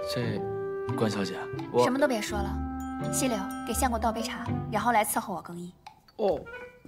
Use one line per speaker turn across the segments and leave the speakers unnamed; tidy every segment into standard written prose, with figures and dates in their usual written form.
这，关小姐，我
什么都别说了。西柳，给相公倒杯茶，然后来伺候我更衣。
哦。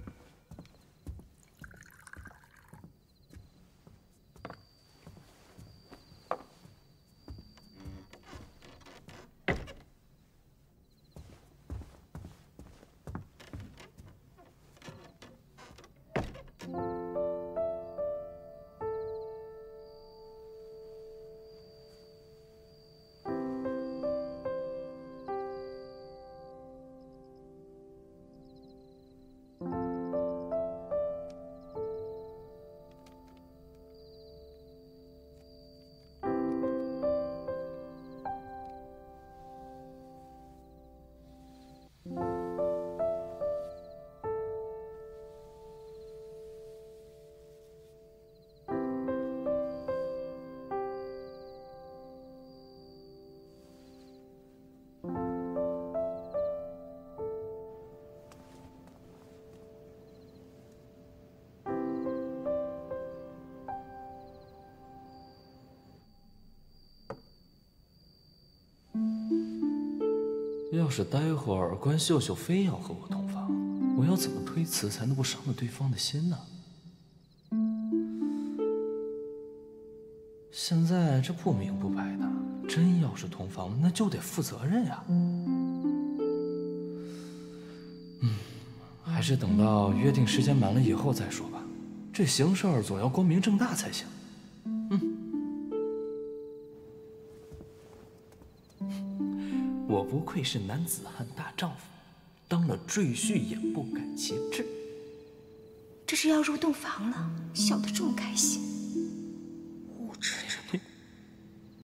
要是待会儿关秀秀非要和我同房，我要怎么推辞才能不伤了对方的心呢？现在这不明不白的，真要是同房，那就得负责任呀。还是等到约定时间满了以后再说吧。这行事儿总要光明正大才行。我不愧是男子汉大丈夫，当了赘婿也不改其志。
这是要入洞房了，笑得这么开心。